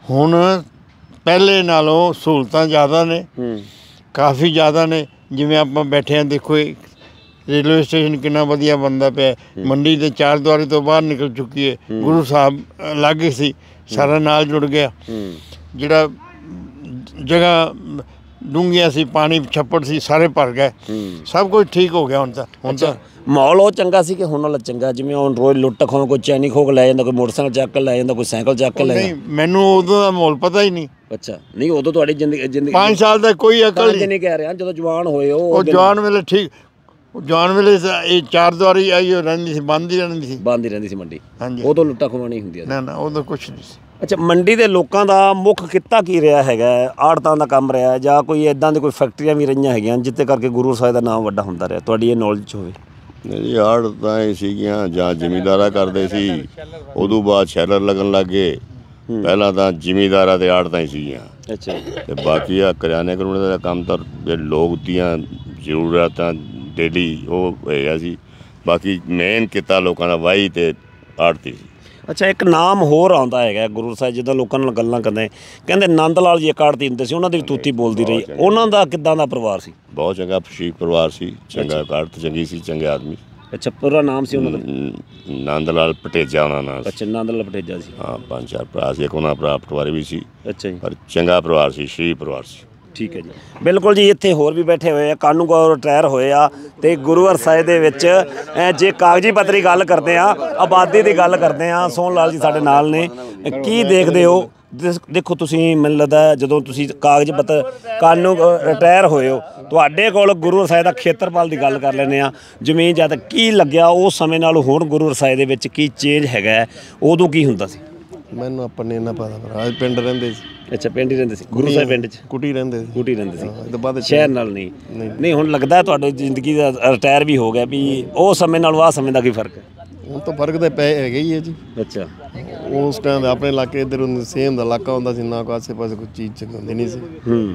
ਹੁਣ ਪਹਿਲੇ ਨਾਲੋਂ ਸਹੂਲਤਾਂ ਜ਼ਿਆਦਾ ਨੇ, ਕਾਫੀ ਜ਼ਿਆਦਾ ਨੇ। ਜਿਵੇਂ ਆਪਾਂ ਬੈਠੇ ਹਾਂ, ਦੇਖੋ ਰੇਲਵੇ ਸਟੇਸ਼ਨ ਕਿੰਨਾ ਵਧੀਆ ਬਣਦਾ ਪਿਆ। ਮੰਡੀ ਦੇ 4 ਦੁਆਰੇ ਤੋਂ ਬਾਹਰ ਨਿਕਲ ਚੁੱਕੀ ਹੈ। ਗੁਰੂ ਸਾਹਿਬ ਲਾਗੇ ਸੀ, ਸਾਰਾ ਨਾਲ ਜੁੜ ਗਿਆ। ਜਿਹੜਾ ਜਗ੍ਹਾ ਡੂੰਘੀਆਂ ਸੀ, ਪਾਣੀ ਛੱਪੜ ਸੀ, ਸਾਰੇ ਭਰ ਗਏ। ਸਭ ਕੁਝ ਠੀਕ ਹੋ ਗਿਆ ਹੁਣ ਤਾਂ ਮਾਹੌਲ ਉਹ ਚੰਗਾ ਸੀ ਕਿ ਹੁਣ ਵਾਲਾ ਚੰਗਾ? ਜਿਵੇਂ ਹੁਣ ਰੋਜ਼ ਲੁੱਟ ਖੋਹ, ਕੋਈ ਚੈਨੀ ਖੋਹ ਕੇ ਲੈ ਜਾਂਦਾ, ਕੋਈ ਮੋਟਰਸਾਈਕਲ ਚੱਕ ਕੇ ਲੈ ਜਾਂਦਾ, ਕੋਈ ਸਾਈਕਲ ਚੱਕ ਕੇ ਲੈ ਜਾਂਦਾ। ਨਹੀਂ, ਮੈਨੂੰ ਉਦੋਂ ਦਾ ਮਾਹੌਲ ਪਤਾ ਹੀ ਨਹੀਂ। ਅੱਛਾ, ਨਹੀਂ ਉਦੋਂ ਤੁਹਾਡੀ ਜ਼ਿੰਦਗੀ 5 ਸਾਲ ਦਾ ਕੋਈ ਅਕਲ ਨਹੀਂ ਕਹਿ ਰਿਹਾ, ਜਦੋਂ ਜਵਾਨ ਹੋਏ ਉਹ ਜਵਾਨ ਵੇਲੇ ਠੀਕ, ਜਵਾਨ ਵੇਲੇ ਇਹ 4 ਦੁਆਰੀ ਆਈ ਰਹਿੰਦੀ ਸੀ, ਬੰਦ ਹੀ ਰਹਿੰਦੀ ਸੀ ਮੰਡੀ। ਹਾਂਜੀ, ਉਦੋਂ ਲੁੱਟਾ ਖੋਹਾਂ ਨਹੀਂ ਹੁੰਦੀਆਂ? ਨਾ ਉਦੋਂ ਕੁਛ ਨਹੀਂ ਸੀ। ਅੱਛਾ, ਮੰਡੀ ਦੇ ਲੋਕਾਂ ਦਾ ਮੁੱਖ ਕਿੱਤਾ ਕੀ ਰਿਹਾ ਹੈਗਾ? ਆੜਤਾਂ ਦਾ ਕੰਮ ਰਿਹਾ ਜਾਂ ਕੋਈ ਇਦਾਂ ਦੀ ਕੋਈ ਫੈਕਟਰੀਆਂ ਵੀ ਰਹੀਆਂ ਹੈਗੀਆਂ ਜਿੱਤੇ ਕਰਕੇ ਗੁਰੂ ਸਾਹਿਬ ਦਾ ਨਾਮ ਵੱਡਾ ਹੁੰਦਾ ਰਿਹਾ? ਤੁਹਾਡੀ ਇਹ ਨੌਲੇਜ 'ਚ ਹੋਵੇ। ਜੀ ਆੜਤਾਂ ਇਹ ਸੀਗੀਆਂ ਜਾਂ ਜ਼ਿਮੀਂਦਾਰਾਂ ਕਰਦੇ ਸੀ, ਉਦੋਂ ਬਾਅਦ ਸ਼ੈਲਰ ਲੱਗਣ ਲੱਗ ਗਏ। ਪਹਿਲਾਂ ਤਾਂ ਜ਼ਿਮੀਂਦਾਰਾਂ ਤੇ ਆੜਤਾਂ ਹੀ ਸੀਗੀਆਂ। ਅੱਛਾ, ਤੇ ਬਾਕੀ ਆ ਕਰਿਆਨੇ ਕਰੂਨੇ ਦਾ ਕੰਮ ਤਾਂ ਲੋਕ ਦੀਆਂ ਜ਼ਰੂਰਤਾਂ ਡੇਲੀ ਉਹ ਹੈਗਾ ਸੀ। ਬਾਕੀ ਮੇਨ ਕਿੱਤਾ ਲੋਕਾਂ ਦਾ ਵਾਹੀ ਤੇ ਆੜਤੀ ਸੀ। ਅੱਛਾ, ਇੱਕ ਨਾਮ ਹੋਰ ਆਉਂਦਾ ਹੈਗਾ ਗੁਰੂ ਸਾਹਿਬ, ਜਦੋਂ ਲੋਕਾਂ ਨਾਲ ਗੱਲਾਂ ਕਰਦੇ ਕਹਿੰਦੇ ਨੰਦ ਲਾਲ ਜੀ ਇੱਕ ਆੜਤੀ ਹੁੰਦੇ ਸੀ, ਉਹਨਾਂ ਦੀ ਵੀ ਤੂਤੀ ਬੋਲਦੀ ਰਹੀ। ਉਹਨਾਂ ਦਾ ਕਿੱਦਾਂ ਦਾ ਪਰਿਵਾਰ ਸੀ? ਬਹੁਤ ਚੰਗਾ ਸ਼ੀਖ ਪਰਿਵਾਰ ਸੀ, ਚੰਗਾ ਆੜਤ ਚੰਗੀ ਸੀ, ਚੰਗੇ ਆਦਮੀ। ਅੱਛਾ, ਪੂਰਾ ਨਾਮ ਸੀ ਉਹਨਾਂ ਦਾ? ਨੰਦ ਲਾਲ ਪਟੇਜਾ ਉਹਨਾਂ ਨਾਲ। ਅੱਛਾ, ਨੰਦ ਲਾਲ ਪਟੇਜਾ ਸੀ। ਹਾਂ, 5-4 ਭਰਾ ਸੀ, ਇੱਕ ਉਹਨਾਂ ਭਰਾ ਪਟਵਾਰੀ ਵੀ ਸੀ। ਅੱਛਾ ਜੀ, ਪਰ ਚੰਗਾ ਪਰਿਵਾਰ ਸੀ, ਸ਼ੀਖ ਪਰਿਵਾਰ ਸੀ। ਠੀਕ ਹੈ ਜੀ, ਬਿਲਕੁਲ ਜੀ। ਇੱਥੇ ਹੋਰ ਵੀ ਬੈਠੇ ਹੋਏ ਆ, ਕਾਨੂੰਗੋ ਰਿਟਾਇਰ ਹੋਏ ਆ ਤੇ ਗੁਰੂ ਸਾਹਿਬ ਦੇ ਵਿੱਚ ਜੇ ਕਾਗਜ਼ੀ ਪੱਤਰੀ ਗੱਲ ਕਰਦੇ ਆ, ਆਬਾਦੀ ਦੀ ਗੱਲ ਕਰਦੇ ਆ, ਸੋਹਣ ਲਾਲ ਜੀ ਸਾਡੇ ਨਾਲ ਨੇ। ਕੀ ਦੇਖਦੇ ਹੋ? ਦੇਖੋ ਤੁਸੀਂ, ਮੈਨੂੰ ਲੱਗਦਾ ਜਦੋਂ ਤੁਸੀਂ ਕਾਗਜ਼ ਪੱਤਰ ਕਾਨੂੰ ਰਿਟਾਇਰ ਹੋਏ ਹੋ, ਤੁਹਾਡੇ ਕੋਲ ਗੁਰੂ ਸਾਹਿਬ ਦਾ ਖੇਤਰਫਲ ਦੀ ਗੱਲ ਕਰ ਲੈਂਦੇ ਆ, ਜ਼ਮੀਨ ਜਦ ਕੀ ਲੱਗਿਆ ਉਸ ਸਮੇਂ ਨਾਲ ਹੁਣ ਗੁਰੂ ਸਾਹਿਬ ਦੇ ਵਿੱਚ ਕੀ ਚੇਂਜ ਹੈਗਾ? ਉਦੋਂ ਕੀ ਹੁੰਦਾ ਸੀ? ਮੈਨੂੰ ਆਪਾਂ ਨੇ ਇੰਨਾ ਪਤਾ, ਪਰ ਅੱਜ ਪਿੰਡ ਰਹਿੰਦੇ ਸੀ। ਅੱਛਾ, ਪਿੰਡ ਹੀ ਰਹਿੰਦੇ ਸੀ ਗੁਰੂ ਸਾਹਿਬ? ਪਿੰਡ 'ਚ ਕੁਟੀ ਰਹਿੰਦੇ ਸੀ। ਕੁਟੀ ਰਹਿੰਦੇ ਸੀ, ਇਹ ਤੋਂ ਬਾਅਦ ਸ਼ਹਿਰ ਨਾਲ ਨਹੀਂ? ਨਹੀਂ, ਹੁਣ ਲੱਗਦਾ ਤੁਹਾਡੀ ਜ਼ਿੰਦਗੀ ਦਾ ਰਿਟਾਇਰ ਵੀ ਹੋ ਗਿਆ ਵੀ ਉਹ ਸਮੇਂ ਨਾਲ ਆਹ ਸਮੇਂ ਦਾ ਕੀ ਫਰਕ ਹੈ? ਹੁਣ ਤਾਂ ਫਰਕ ਤਾਂ ਪੈ ਹੈਗਾ ਹੀ ਹੈ ਜੀ। ਅੱਛਾ, ਉਸ ਟਾਈਮ ਆਪਣੇ ਇਲਾਕੇ ਇੱਧਰ ਸੇਮ ਦਾ ਇਲਾਕਾ ਹੁੰਦਾ ਸੀ, ਨਾ ਕੋਈ ਆਸੇ ਪਾਸੇ ਕੋਈ ਚੀਜ਼ ਚੰਗੀ ਹੁੰਦੀ ਨਹੀਂ ਸੀ।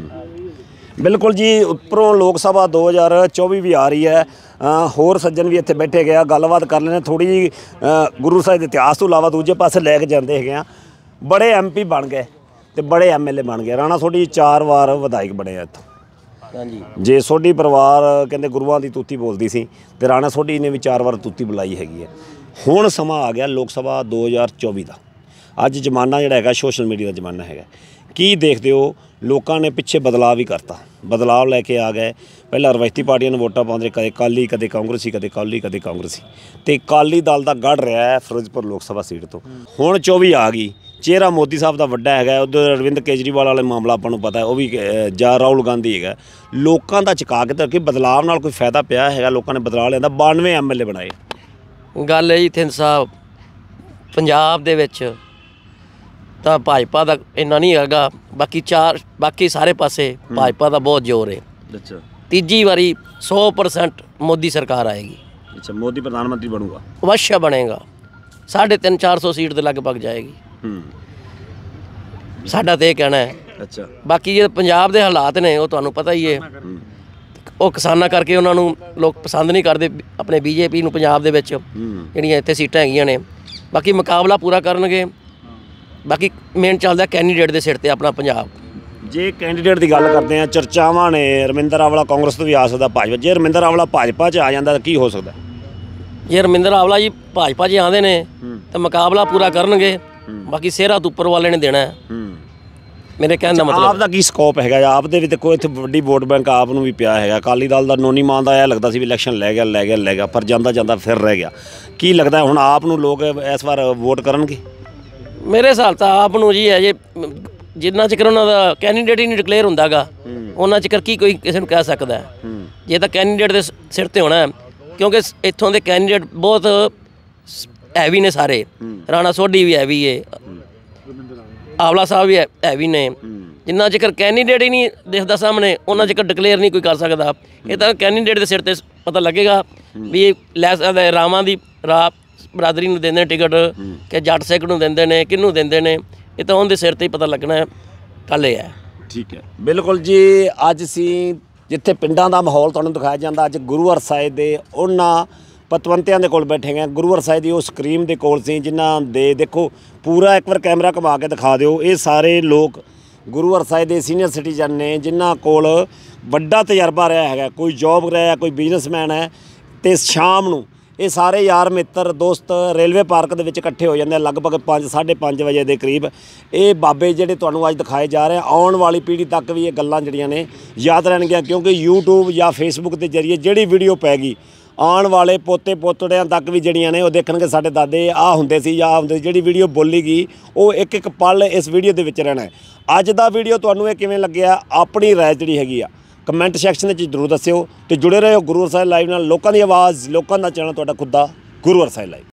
ਬਿਲਕੁਲ ਜੀ। ਉੱਪਰੋਂ ਲੋਕ ਸਭਾ 2024 ਵੀ ਆ ਰਹੀ ਹੈ। ਹੋਰ ਸੱਜਣ ਵੀ ਇੱਥੇ ਬੈਠੇ ਗਿਆ, ਗੱਲਬਾਤ ਕਰ ਲੈਣੇ ਥੋੜ੍ਹੀ ਜਿਹੀ। ਗੁਰੂ ਸਾਹਿਬ ਦੇ ਇਤਿਹਾਸ ਤੋਂ ਇਲਾਵਾ ਦੂਜੇ ਪਾਸੇ ਲੈ ਕੇ ਜਾਂਦੇ ਹੈਗੇ ਆ। ਬੜੇ MP ਬਣ ਗਏ ਤੇ ਬੜੇ MLA ਬਣ ਗਏ। ਰਾਣਾ ਸੋਢੀ 4 ਵਾਰ ਵਿਧਾਇਕ ਬਣੇ ਆ ਇੱਥੋਂ। ਹਾਂਜੀ, ਜੇ ਸੋਢੀ ਪਰਿਵਾਰ ਕਹਿੰਦੇ ਗੁਰੂਆਂ ਦੀ ਤੂਤੀ ਬੋਲਦੀ ਸੀ ਤੇ ਰਾਣਾ ਸੋਢੀ ਨੇ ਵੀ 4 ਵਾਰ ਤੂਤੀ ਬੁਲਾਈ ਹੈਗੀ ਹੈ। ਹੁਣ ਸਮਾਂ ਆ ਗਿਆ ਲੋਕ ਸਭਾ 2024 ਦਾ। ਅੱਜ ਜ਼ਮਾਨਾ ਜਿਹੜਾ ਹੈਗਾ ਸੋਸ਼ਲ ਮੀਡੀਆ ਦਾ ਜ਼ਮਾਨਾ ਹੈਗਾ। ਕੀ ਦੇਖਦੇ ਹੋ? ਲੋਕਾਂ ਨੇ ਪਿੱਛੇ ਬਦਲਾਅ ਵੀ ਕਰਤਾ, ਬਦਲਾਅ ਲੈ ਕੇ ਆ ਗਏ। ਪਹਿਲਾਂ ਰਵਾਇਤੀ ਪਾਰਟੀਆਂ ਨੂੰ ਵੋਟਾਂ ਪਾਉਂਦੇ, ਕਦੇ ਅਕਾਲੀ, ਕਦੇ ਕਾਂਗਰਸੀ, ਕਦੇ ਅਕਾਲੀ, ਕਦੇ ਕਾਂਗਰਸੀ, ਤੇ ਅਕਾਲੀ ਦਲ ਦਾ ਗੜ੍ਹ ਰਿਹਾ ਹੈ ਫਿਰੋਜ਼ਪੁਰ ਲੋਕ ਸਭਾ ਸੀਟ ਤੋਂ। ਹੁਣ 24 ਆ ਗਈ। ਚਿਹਰਾ ਮੋਦੀ ਸਾਹਿਬ ਦਾ ਵੱਡਾ ਹੈਗਾ, ਉੱਧਰ ਅਰਵਿੰਦ ਕੇਜਰੀਵਾਲ ਵਾਲੇ ਮਾਮਲਾ ਆਪਾਂ ਨੂੰ ਪਤਾ, ਉਹ ਵੀ ਜਾਂ ਰਾਹੁਲ ਗਾਂਧੀ ਹੈਗਾ। ਲੋਕਾਂ ਦਾ ਚੁਕਾ ਕੇ ਤਾਂ ਕਿ ਬਦਲਾਅ ਨਾਲ ਕੋਈ ਫਾਇਦਾ ਪਿਆ ਹੈਗਾ? ਲੋਕਾਂ ਨੇ ਬਦਲਾਅ ਲਿਆਂਦਾ, 92 MLA ਬਣਾਏ। ਗੱਲ ਹੈ ਜੀ ਥਿੰਦ ਸਾਹਿਬ, ਪੰਜਾਬ ਦੇ ਵਿੱਚ ਤਾਂ ਭਾਜਪਾ ਦਾ ਇੰਨਾ ਨਹੀਂ ਹੈਗਾ, ਬਾਕੀ ਸਾਰੇ ਪਾਸੇ ਭਾਜਪਾ ਦਾ ਬਹੁਤ ਜ਼ੋਰ ਹੈ। ਅੱਛਾ, ਤੀਜੀ ਵਾਰੀ 100% ਮੋਦੀ ਸਰਕਾਰ ਆਏਗੀ। ਅੱਛਾ, ਮੋਦੀ ਪ੍ਰਧਾਨ ਮੰਤਰੀ ਬਣੂਗਾ? ਅਵश्य ਬਣੇਗਾ। 350-400 ਸੀਟ ਦੇ ਲਗਭਗ ਜਾਏਗੀ। ਸਾਡਾ ਤਾਂ ਇਹ ਕਹਿਣਾ ਹੈ। ਅੱਛਾ, ਬਾਕੀ ਜੇ ਪੰਜਾਬ ਦੇ ਹਾਲਾਤ ਨੇ ਉਹ ਤੁਹਾਨੂੰ ਪਤਾ ਹੀ ਹੈ। ਉਹ ਕਿਸਾਨਾਂ ਕਰਕੇ ਉਹਨਾਂ ਨੂੰ ਲੋਕ ਪਸੰਦ ਨਹੀਂ ਕਰਦੇ, ਆਪਣੇ BJP ਨੂੰ ਪੰਜਾਬ ਦੇ ਵਿੱਚ ਜਿਹੜੀਆਂ ਇੱਥੇ ਸੀਟਾਂ ਹੈਗੀਆਂ ਨੇ। ਬਾਕੀ ਮੁਕਾਬਲਾ ਪੂਰਾ ਕਰਨਗੇ। ਬਾਕੀ ਮੇਨ ਚੱਲਦਾ ਕੈਂਡੀਡੇਟ ਦੇ ਸਿਰ ਤੇ ਆਪਣਾ ਪੰਜਾਬ। ਜੇ ਕੈਂਡੀਡੇਟ ਦੀ ਗੱਲ ਕਰਦੇ ਆ, ਚਰਚਾਵਾਂ ਨੇ ਰਮਿੰਦਰ ਆਵਲਾ ਕਾਂਗਰਸ ਤੋਂ ਵੀ ਆ ਸਕਦਾ, ਭਾਜਪਾ। ਜੇ ਰਮਿੰਦਰ ਆਵਲਾ ਭਾਜਪਾ 'ਚ ਆ ਜਾਂਦਾ ਤਾਂ ਕੀ ਹੋ ਸਕਦਾ? ਜੇ ਰਮਿੰਦਰ ਆਵਲਾ ਜੀ ਭਾਜਪਾ 'ਚ ਆਉਂਦੇ ਨੇ ਤਾਂ ਮੁਕਾਬਲਾ ਪੂਰਾ ਕਰਨਗੇ। ਬਾਕੀ ਸਿਹਰਾ ਤੋਂ ਉੱਪਰ ਵਾਲੇ ਨੇ ਦੇਣਾ ਹੈ। ਮੇਰੇ ਕਹਿਣ ਦਾ ਮਤਲਬ ਆਪ ਦਾ ਕੀ ਸਕੋਪ ਹੈਗਾ? ਆਪ ਦੇ ਵੀ ਤੇ ਕੋਈ ਇੱਥੇ ਵੱਡੀ ਵੋਟ ਬੈਂਕ ਆਪ ਨੂੰ ਵੀ ਪਿਆ ਹੈਗਾ। ਅਕਾਲੀ ਦਲ ਦਾ ਨੋਨੀ ਮਾਨ ਦਾ ਇਹ ਲੱਗਦਾ ਸੀ ਵੀ ਇਲੈਕਸ਼ਨ ਲੈ ਗਿਆ, ਪਰ ਜਾਂਦਾ ਫਿਰ ਰਹਿ ਗਿਆ। ਕੀ ਲੱਗਦਾ ਹੁਣ ਆਪ ਨੂੰ ਲੋਕ ਇਸ ਵਾਰ ਵੋਟ ਕਰਨਗੇ? ਮੇਰੇ ਹਿਸਾਬ ਤਾਂ ਆਪ ਨੂੰ ਜੀ ਹੈ ਜੇ ਜਿੰਨਾ ਚਿਰ ਉਹਨਾਂ ਦਾ ਕੈਂਡੀਡੇਟ ਹੀ ਨਹੀਂ ਡਿਕਲੇਅਰ ਹੁੰਦਾਗਾ, ਉਹਨਾਂ ਚਿਰ ਕੀ ਕੋਈ ਕਿਸੇ ਨੂੰ ਕਹਿ ਸਕਦਾ? ਜੇ ਤਾਂ ਕੈਂਡੀਡੇਟ ਦੇ ਸਿਰ ਤੇ ਹੋਣਾ, ਕਿਉਂਕਿ ਇੱਥੋਂ ਦੇ ਕੈਂਡੀਡੇਟ ਬਹੁਤ ਹੈਵੀ ਨੇ ਸਾਰੇ। ਰਾਣਾ ਸੋਢੀ ਵੀ ਹੈਵੀ ਹੈ, ਆਵਲਾ ਸਾਹਿਬ ਵੀ ਹੈਵੀ ਨੇ। ਜਿੰਨਾ ਚਿਰ ਕੈਂਡੀਡੇਟ ਹੀ ਨਹੀਂ ਦਿਖਦਾ ਸਾਹਮਣੇ, ਉਹਨਾਂ ਚਿਰ ਡਿਕਲੇਅਰ ਨਹੀਂ ਕੋਈ ਕਰ ਸਕਦਾ। ਇਹ ਤਾਂ ਕੈਂਡੀਡੇਟ ਦੇ ਸਿਰ ਤੇ ਪਤਾ ਲੱਗੇਗਾ ਵੀ ਲੈ ਸਕਦਾ। ਰਾਵਾਂ ਦੀ ਬਰਾਦਰੀ ਨੂੰ ਦਿੰਦੇ ਨੇ ਟਿਕਟ ਕਿ ਜੱਟ ਸਿੱਖ ਨੂੰ ਦਿੰਦੇ ਨੇ, ਕਿਹਨੂੰ ਦਿੰਦੇ ਨੇ, ਇਹ ਤਾਂ ਉਹਦੇ ਸਿਰ ਤੇ ਹੀ ਪਤਾ ਲੱਗਣਾ ਹੈ। ਕੱਲ੍ਹ ਇਹ ਹੈ। ਠੀਕ ਹੈ, ਬਿਲਕੁਲ ਜੀ। ਅੱਜ ਅਸੀਂ ਜਿੱਥੇ ਪਿੰਡਾਂ ਦਾ ਮਾਹੌਲ ਤੁਹਾਨੂੰ ਦਿਖਾਇਆ ਜਾਂਦਾ, ਅੱਜ ਗੁਰੂ ਹਰਸਾਏ ਦੇ ਉਹਨਾਂ ਪਤਵੰਤਿਆਂ ਦੇ ਕੋਲ ਬੈਠੇ ਹਾਂ। ਗੁਰੂ ਸਾਹਿਬ ਦੀ ਉਹ ਸਕਰੀਨ ਦੇ ਕੋਲ ਸੀ ਜਿਨ੍ਹਾਂ ਦੇ ਦੇਖੋ ਪੂਰਾ ਇੱਕ ਵਾਰ ਕੈਮਰਾ ਘੁਮਾ ਕੇ ਦਿਖਾ ਦਿਓ। ਇਹ ਸਾਰੇ ਲੋਕ ਗੁਰੂ ਸਾਹਿਬ ਦੇ ਸੀਨੀਅਰ ਸਿਟੀਜ਼ਨ ਨੇ ਜਿਨ੍ਹਾਂ ਕੋਲ ਵੱਡਾ ਤਜਰਬਾ ਰਿਹਾ ਹੈਗਾ, ਕੋਈ ਜੌਬ ਰਿਹਾ, ਕੋਈ ਬਿਜ਼ਨਸਮੈਨ ਹੈ। ਤੇ ਸ਼ਾਮ ਨੂੰ ਇਹ ਸਾਰੇ ਯਾਰ ਮਿੱਤਰ ਦੋਸਤ ਰੇਲਵੇ ਪਾਰਕ ਦੇ ਵਿੱਚ ਇਕੱਠੇ ਹੋ ਜਾਂਦੇ ਆ ਲਗਭਗ 5-5:30 ਵਜੇ ਦੇ ਕਰੀਬ। ਇਹ ਬਾਬੇ ਜਿਹੜੇ ਤੁਹਾਨੂੰ ਅੱਜ ਦਿਖਾਏ ਜਾ ਰਹੇ ਆ, ਆਉਣ ਵਾਲੀ ਪੀੜ੍ਹੀ ਤੱਕ ਵੀ ਇਹ ਗੱਲਾਂ ਜਿਹੜੀਆਂ ਨੇ ਯਾਦ ਰਹਿਣਗੀਆਂ, ਕਿਉਂਕਿ YouTube ਜਾਂ Facebook ਦੇ ਜ਼ਰੀਏ ਜਿਹੜੀ ਵੀਡੀਓ ਪੈ ਗਈ ਆਉਣ ਵਾਲੇ ਪੋਤੇ ਪੋਤੜਿਆਂ ਤੱਕ ਵੀ ਜਿਹੜੀਆਂ ਨੇ ਉਹ ਦੇਖਣਗੇ ਸਾਡੇ ਦਾਦੇ ਆਹ ਹੁੰਦੇ ਸੀ ਜਾਂ ਆਹ ਹੁੰਦੇ ਸੀ। ਜਿਹੜੀ ਵੀਡੀਓ ਬੋਲੀ ਗਈ ਉਹ ਇੱਕ ਇੱਕ ਪਲ ਇਸ ਵੀਡੀਓ ਦੇ ਵਿੱਚ ਰਹਿਣਾ ਹੈ। ਅੱਜ ਦਾ ਵੀਡੀਓ ਤੁਹਾਨੂੰ ਇਹ ਕਿਵੇਂ ਲੱਗਿਆ, ਆਪਣੀ ਰਾਏ ਜਿਹੜੀ ਹੈਗੀ ਆ ਕਮੈਂਟ ਸੈਕਸ਼ਨ ਵਿੱਚ ਜ਼ਰੂਰ ਦੱਸਿਓ। ਤੇ ਜੁੜੇ ਰਹੋ ਗੁਰੂ ਸਾਹਿਬ ਲਾਈਵ ਨਾਲ। ਲੋਕਾਂ ਦੀ ਆਵਾਜ਼, ਲੋਕਾਂ ਦਾ ਚੈਨਲ ਤੁਹਾਡਾ ਖੁਦ ਦਾ ਗੁਰੂ ਸਾਹਿਬ ਲਾਈਵ।